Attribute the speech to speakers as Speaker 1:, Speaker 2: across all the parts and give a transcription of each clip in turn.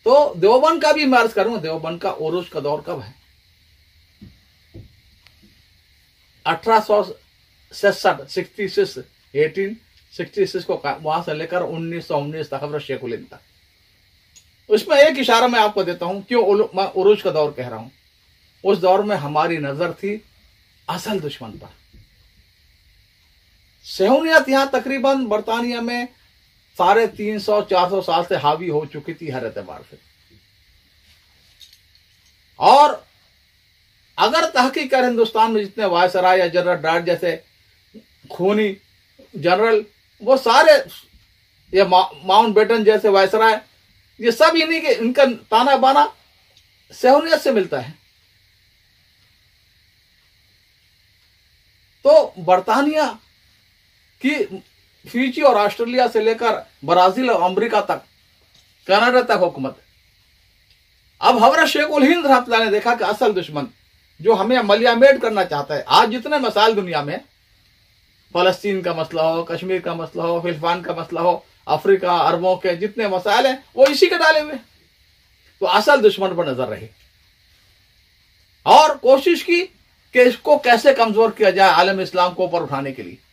Speaker 1: तो देवबंद का भी मैं अर्ज करूंगा, देवबंद का उरूज का दौर कब है? 1866 1866 को वहां से लेकर 1919 तक, हज़रत शेखुल हिंद तक। उसमें एक इशारा मैं आपको देता हूं, क्यों मैं उरूज का दौर कह रहा हूं। उस दौर में हमारी नजर थी असल दुश्मन पर। सहूनियत यहां तकरीबन बरतानिया में 350-400 साल से हावी हो चुकी थी हर एतबार से। और अगर तहकीक कर हिंदुस्तान में जितने वायसराय या जनरल डायर जैसे खूनी जनरल, वो सारे, ये माउंट बेटन जैसे वायसराय, ये सब इन्हीं के, इनका ताना बाना सहूनियत से मिलता है। तो बरतानिया की फिजी और ऑस्ट्रेलिया से लेकर ब्राजील और अमेरिका तक, कनाडा तक हुकूमत। अब हज़रत शेखुल हिंद रहमतुल्लाह ने देखा कि असल दुश्मन जो हमें मलियामेट करना चाहता है, आज जितने मसाइल दुनिया में, फलस्तीन का मसला हो, कश्मीर का मसला हो, फिलिपाइन का मसला हो, अफ्रीका अरबों के जितने मसाइल हैं वो इसी के डाले हुए। तो असल दुश्मन पर नजर रही और कोशिश की कि इसको कैसे कमजोर किया जाए, आलम इस्लाम को ऊपर उठाने के लिए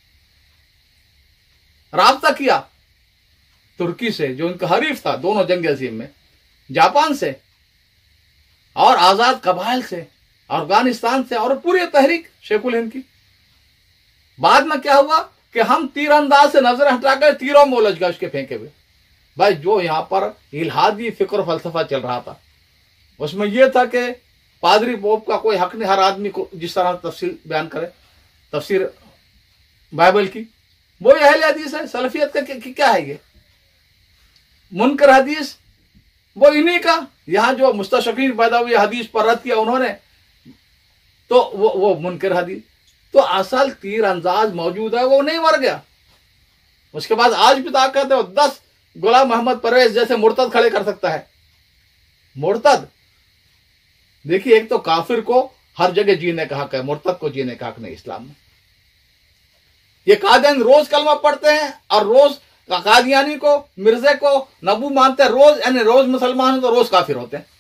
Speaker 1: राब्ता किया तुर्की से जो इनका हरीफ था दोनों जंग अजीम में, जापान से और आजाद कबाइल से, अफगानिस्तान से, और पूरी तहरीक शेखुल हिंद की। बाद में क्या हुआ कि हम तीरंदाज से नजर हटाकर तीरों में उलझ गए उसके फेंके हुए। भाई जो यहां पर इल्हादी फिक्र फलसफा चल रहा था उसमें यह था कि पादरी पोप का कोई हक नहीं, हर आदमी को जिस तरह तफसीर बयान करे, तफसीर बाइबल की, वो अहले हदीस है। सलफियत का क्या है ये? मुनकर हदीस वो इन्हीं का, यहां जो मुस्तशकीन पैदा हुए हदीस पर रद्द किया उन्होंने, तो वो मुनकर हदीस। तो असल तीर अंदाज मौजूद है, वो नहीं मर गया। उसके बाद आज भी ताकत है, 10 गुलाम मोहम्मद परवेज जैसे मुर्तद खड़े कर सकता है। मुर्तद देखिए, एक तो काफिर को हर जगह जीने का हक है, मुर्तद को जीने का हक नहीं इस्लाम में। ये कादियानी रोज कलमा पढ़ते हैं और रोज कादियानी को, मिर्जे को नबू मानते हैं, रोज, यानी रोज मुसलमान हैं तो रोज काफिर होते हैं।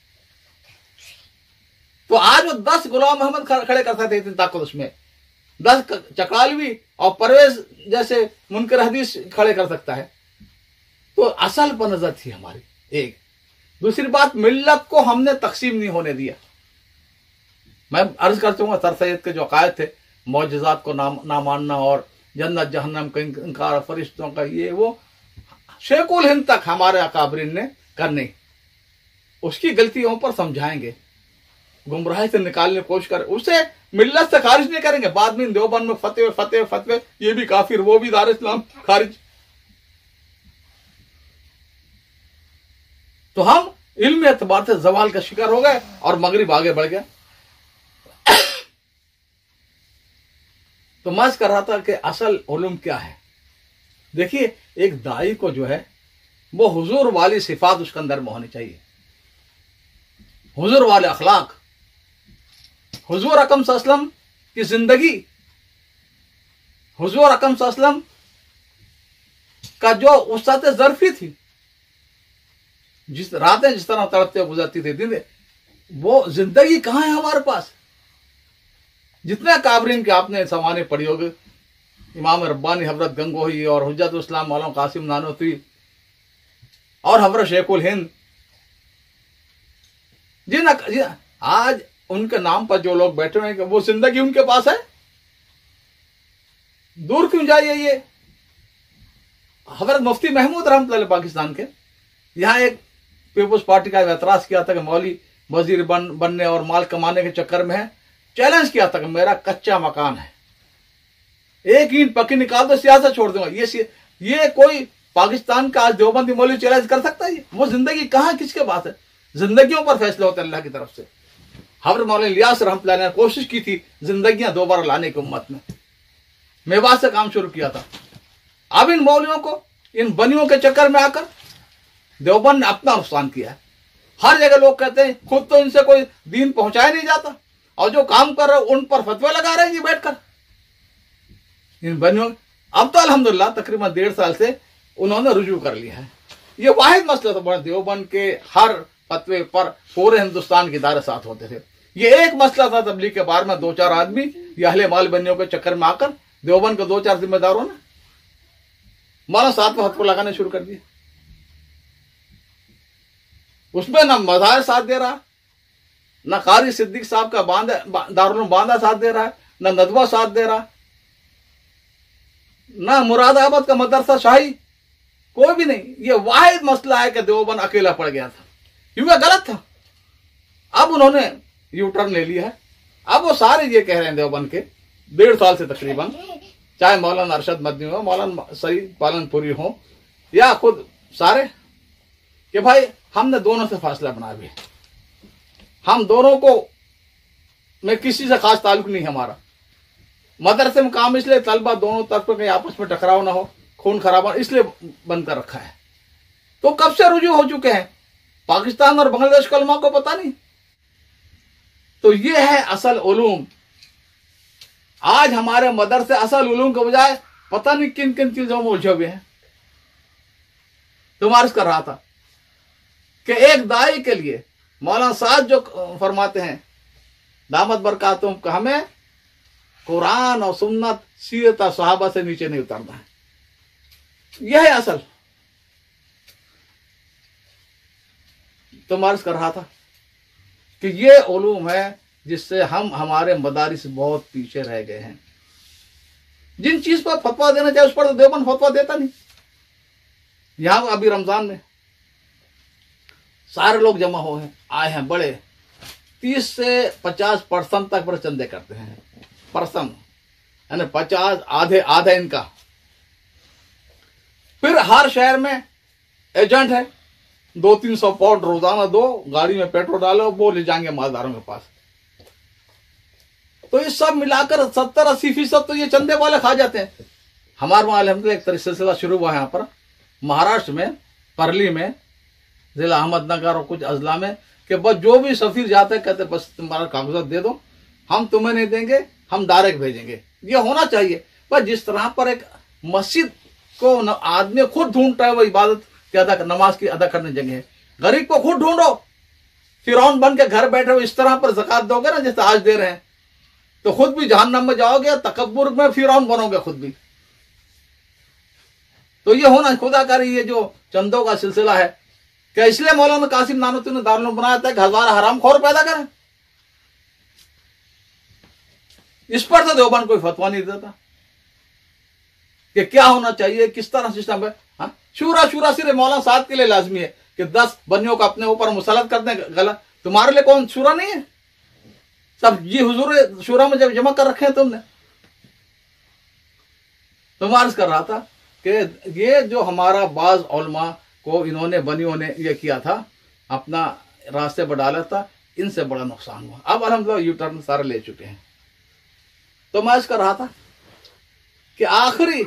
Speaker 1: तो आज वो 10 गुलाम मोहम्मद खड़े कर सकते, इतनी ताकत उसमें, 10 चकालवी और परवेज जैसे मुनकर हदीस खड़े कर सकता है। तो असल पर नजर थी हमारी। एक दूसरी बात, मिल्लत को हमने तकसीम नहीं होने दिया। मैं अर्ज कर चुका, सर सैयद के जो अकायद थे, मौजज़ात को ना मानना और जन्नत जहन्नम का इनकार, फरिश्तों का ये वो, शेखुल हिंद तक हमारे अकाबरीन ने करने, उसकी गलतियों पर समझाएंगे, गुमराही से निकालने की कोशिश करें, उसे मिल्लत से खारिज नहीं करेंगे। बाद में देवबंद में फतवे, ये भी काफिर, वो भी दार इस्लाम, खारिज। तो हम इल्म एतबार से जवाल का शिकार हो गए और मगरिब आगे बढ़ गया। तो मैं कर रहा था कि असल उलूम क्या है। देखिए, एक दाई को जो है वो हुजूर वाली सिफात उसके अंदर में होनी चाहिए, हुजूर वाले अखलाक, हुजूर अकरम सल्लल्लाहु अलैहि वसल्लम की जिंदगी, हुजूर अकरम सल्लल्लाहु अलैहि वसल्लम का जो उस साथ ज़र्फी थी, जिस रातें जिस तरह तड़पते गुजरती थी दिन, वो जिंदगी कहां है हमारे पास। जितने काबरीन के आपने सवाने पढ़ी होगी, इमाम रब्बानी हजरत गंगोही और हुज्जतुल इस्लाम मौलाना कासिम नानोतवी और हजरत शेखुल हिंद, जिन आज उनके नाम पर जो लोग बैठे हुए हैं, वो जिंदगी उनके पास है, दूर क्यों जाइए। ये हजरत मुफ्ती महमूद रहमतुल्लाह पाकिस्तान के, यहाँ एक पीपुल्स पार्टी का एतराज किया था कि मौली वजीर बनने और माल कमाने के चक्कर में है। चैलेंज किया था कि मेरा कच्चा मकान है, एक ईंट पक्की निकाल दो, सियासत छोड़ दूंगा। ये कोई पाकिस्तान का आज देवबंदी मौलवी चैलेंज कर सकता है? वो जिंदगी कहां किसके पास है? जिंदगियों पर फैसले होते हैं अल्लाह की तरफ से। हजरत मौलाना इलियास रहमतुल्लाह ने कोशिश की थी जिंदगियां दोबारा लाने की उम्मत में, मेवात से काम शुरू किया था। अब इन मौलवियों को, इन बनियों के चक्कर में आकर देवबंद ने अपना नुकसान किया है। हर जगह लोग कहते हैं खुद तो इनसे कोई दीन पहुंचाया नहीं जाता, और जो काम कर रहे हैं उन पर फतवा लगा रहे हैं ये बैठकर इन बनियों। अब तो अल्हम्दुलिल्लाह तकरीबन 1.5 साल से उन्होंने रुजू कर लिया है। ये वाहिद मसला था। देवबंद के हर फतवे पर पूरे हिंदुस्तान के इदारे साथ होते थे। ये एक मसला था तबलीग के बारे में, 2-4 आदमी या अहले माल बनियों के चक्कर में आकर देवबंद के 2-4 जिम्मेदारों ने मौलाना साहब को हथकड़ लगाने शुरू कर दिए। उसमें ना मज़ाहिर साथ दे रहा, ना कारी सिद्दीक साहब का दारुल बांदा साथ दे रहा है, ना नदवा साथ दे रहा, ना मुरादाबाद का मदरसा शाही, कोई भी नहीं। ये वाहिद मसला है कि देवबंद अकेला पड़ गया था, क्योंकि गलत था। अब उन्होंने यू टर्न ले लिया है। अब वो सारे ये कह रहे हैं देवबंद के 1.5 साल से तकरीबन, चाहे मौलाना अरशद मदनी हो, मौलाना सईद पालनपुरी हो या खुद सारे, कि भाई हमने दोनों से फासला बना भी, हम दोनों को में किसी से खास ताल्लुक नहीं हमारा। मदरसे में काम इसलिए तलबा दोनों तरफ कहीं आपस में टकराव ना हो, खून खराबा, इसलिए बंद कर रखा है। तो कब से रुजू हो चुके हैं, पाकिस्तान और बांग्लादेश के उलमा को पता नहीं। तो ये है असल उलूम। आज हमारे मदरसे असल उलूम के बजाय पता नहीं किन किन चीजों में उलझे हुए हैं। तो अर्ज कर रहा था कि एक दाई के लिए मौलाना साहब जो फरमाते हैं दामत बरकातुम, हमें कुरान और सुन्नत सीरत और सहाबा से नीचे नहीं उतरना है। यह है असल। तो अर्ज कर रहा था कि ये उलूम है जिससे हम हमारे मदारिस बहुत पीछे रह गए हैं। जिन चीज पर फतवा देना चाहिए उस पर तो देवबंद फतवा देता नहीं। यहां अभी रमजान में सारे लोग जमा हो हैं, आए हैं, बड़े 30 से 50% तक पर चंदे करते हैं, परसम यानी 50 आधे इनका। फिर हर शहर में एजेंट है, 200-300 पाउंड रोजाना दो, गाड़ी में पेट्रोल डालो, वो ले जाएंगे मालदारों के पास। तो ये सब मिलाकर 70-80% तो ये चंदे वाले खा जाते हैं। हमारे वहां अल्हम्दुलिल्लाह एक तरह सिलसिला शुरू हुआ है यहाँ पर महाराष्ट्र में, परली में, जिला अहमदनगर और कुछ अजला में, कि बस जो भी सफीर जाते हैं कहते बस तुम्हारा कागजात दे दो, हम तुम्हें नहीं देंगे, हम डायरेक्ट भेजेंगे। ये होना चाहिए। पर जिस तरह पर एक मस्जिद को आदमी खुद ढूंढता है, वो इबादत की नमाज की अदा करने जगह है। गरीब को खुद ढूंढो, फिरौन बन के घर बैठे हो, इस तरह पर ज़कात दोगे ना जैसे आज दे रहे हैं, तो खुद भी जहन्नम में जाओगे, तकब्बुर में फिरौन बनोगे खुद भी। तो ये होना खुदा कर, ये जो चंदों का सिलसिला है, क्या इसलिए मौलाना कासिम नानूती ने दारुल उलूम बनाया था कि 1000 हरामखोर पैदा करें? इस पर तो देवबंद कोई फतवा नहीं देता कि क्या होना चाहिए, किस तरह सिस्टम है। हाँ? शूरा सिर्फ मौलाना साहब के लिए लाजमी है कि 10 बनियों को अपने ऊपर मुसलत कर दें, गलत। तुम्हारे लिए कौन शूरा नहीं है? सब ये हुजूर शूरा में जब जमा कर रखे हैं तुमने। तो अर्ज कर रहा था कि ये जो हमारा बाज उलमा को इन्होंने बनियों ने ये किया था, अपना रास्ते पर डाला था, इनसे बड़ा नुकसान हुआ। अब अल्हम्दुलिल्लाह यू टर्न सारे ले चुके हैं। तो मैं अर्ज कर रहा था कि आखिरी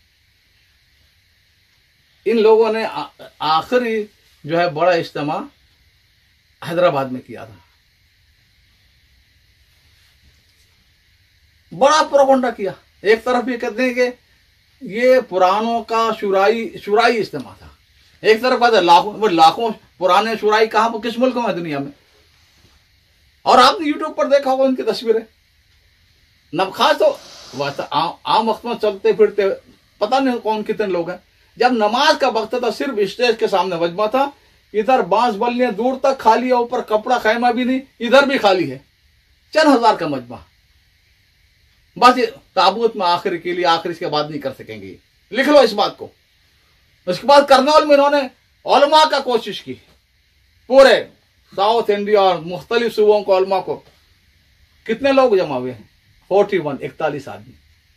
Speaker 1: इन लोगों ने आखिरी जो है बड़ा इज्तिमा हैदराबाद में किया था। बड़ा प्रोपगंडा किया। एक तरफ ये कहते हैं कि ये पुरानों का शुराई इज्तिमा था, एक तरफ कहते लाखों पुराने शुराई कहां पर, किस मुल्क में, दुनिया में। और आपने यूट्यूब पर देखा होगा उनकी तस्वीरें। नबखास तो आम वक्त में चलते फिरते पता नहीं कौन कितने लोग हैं। जब नमाज का वक्त था सिर्फ स्टेज के सामने मजमा था, इधर बांस बल्लियां दूर तक खाली है, ऊपर कपड़ा खैमा भी नहीं, इधर भी खाली है। 4000 का मजमा। बस ये ताबूत में आखिर के लिए, आखिर इसके बाद नहीं कर सकेंगे। लिख लो इस बात को। उसके बाद करनौल में इन्होंने उलमा का कोशिश की, पूरे साउथ इंडिया और मुख्तलिफ सूबों को उलमा को। कितने लोग जमा हुए हैं? 41 आदमी।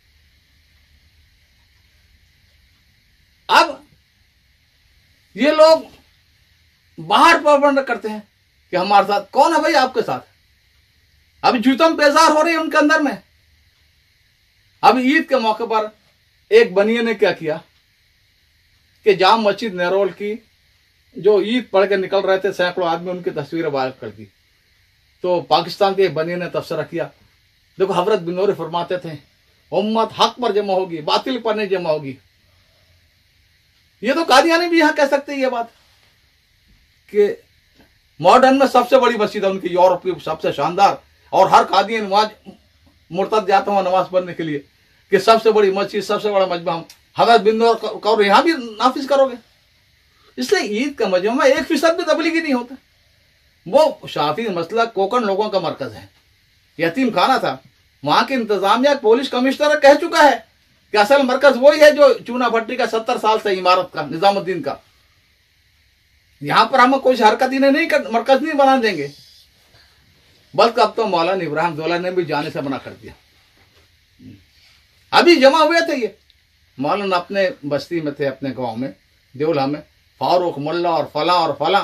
Speaker 1: अब ये लोग बाहर प्रोपगंडा करते हैं कि हमारे साथ। कौन है भाई आपके साथ? अभी जूतम पेजार हो रही है उनके अंदर में। अभी ईद के मौके पर एक बनिए ने क्या किया कि जाम मस्जिद नेरोल की जो ईद पढ़ के निकल रहे थे सैकड़ों आदमी, उनकी तस्वीरें वायरल कर दी। तो पाकिस्तान के एक बनिए ने तबसरा किया, देखो हजरत बिनौरी फरमाते थे उम्मत हक पर जमा होगी, बातिल पर नहीं जमा होगी। ये तो कादियानी भी यहां कह सकते हैं ये बात कि मॉडर्न में सबसे बड़ी मस्जिद है उनकी, यूरोप की सबसे शानदार, और हर कादियानी नमाज मुर्तद जाता हुआ नमाज पढ़ने के लिए कि सबसे बड़ी मस्जिद, सबसे बड़ा मजमा हम हजरत बिंदु करो, यहां भी नाफिज करोगे। इसलिए ईद का मजमा 1% भी तबलीगी नहीं होता। वो शाफी मसलक कोकण लोगों का मरकज है, यतीम खाना था। वहां की इंतजामिया पुलिस कमिश्नर कह चुका है कि असल मरकज वही है जो चूना भट्टी का 70 साल से इमारत का, निजामुद्दीन का। यहां पर हम कोई हरकत इन्हें नहीं मरकज नहीं बना देंगे। बल्कि अब तो मौलाना इब्राहिम जोला ने भी जाने से मना कर दिया। अभी जमा हुए थे ये मौलाना, अपने बस्ती में थे, अपने गांव में देवला में, फारूक मुल्ला और फला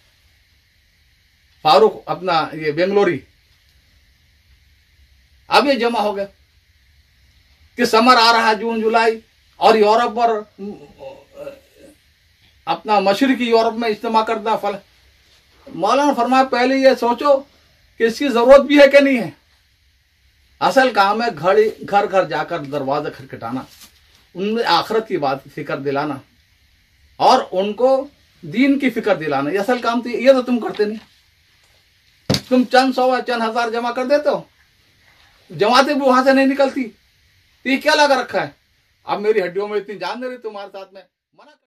Speaker 1: फारूक अपना ये बेंगलोरी। अब ये जमा हो गया कि समर आ रहा है, जून जुलाई, और यूरोप पर अपना मशरकी यूरोप में इज्तिमा करना फल। मौलाना फरमाया पहले ये सोचो कि इसकी जरूरत भी है कि नहीं है। असल काम है घर घर जाकर दरवाजा खटखटाना, उनमें आखिरत की बात फिक्र दिलाना और उनको दीन की फिक्र दिलाना। ये असल काम थी, ये तो तुम करते नहीं। तुम चंद 100 या चंद हजार जमा कर देते हो, जमाते भी वहां से नहीं निकलती। तो ये क्या लगा रखा है? अब मेरी हड्डियों में इतनी जान दे रही तुम्हारे साथ में, मना